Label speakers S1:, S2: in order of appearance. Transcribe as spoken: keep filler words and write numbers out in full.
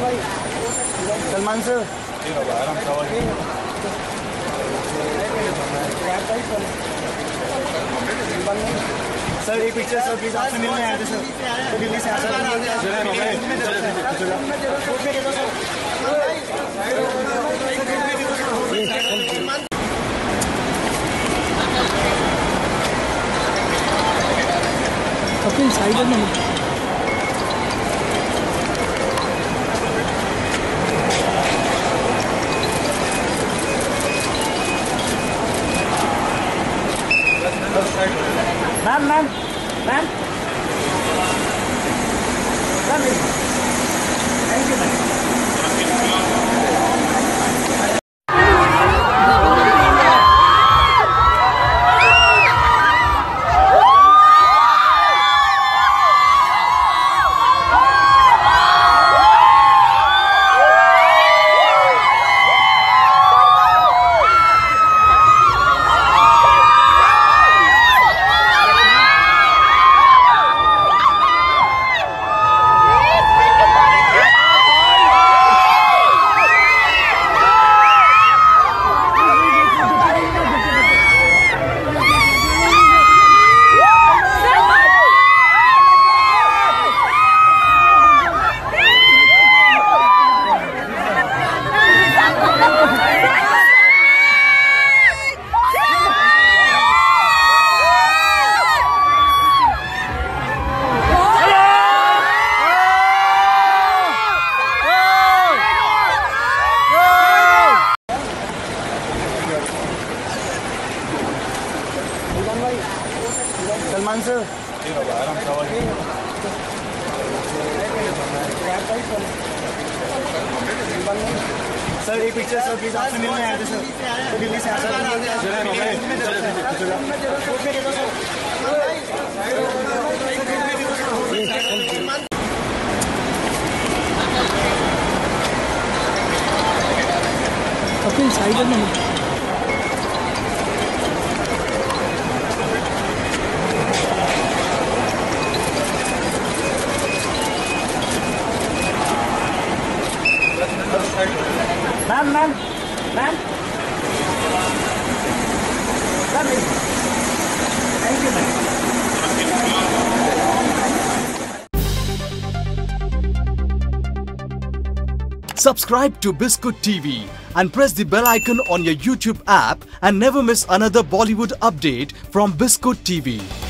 S1: Salman sir sir एक picture sir please आपसे मिलने आए थे सर दिल्ली से
S2: अपनी साइड में ma'am ma'am ma'am thank you ma'am.
S1: Salman sir sir एक पिक्चर सर प्लीज आपसे मिलने आए थे सर दिल्ली से
S2: अपनी साइड में ma'am ma'am ma'am thank you ma'am.
S3: Subscribe to Biscuit T V and press the bell icon on your YouTube app and never miss another Bollywood update from Biscuit T V.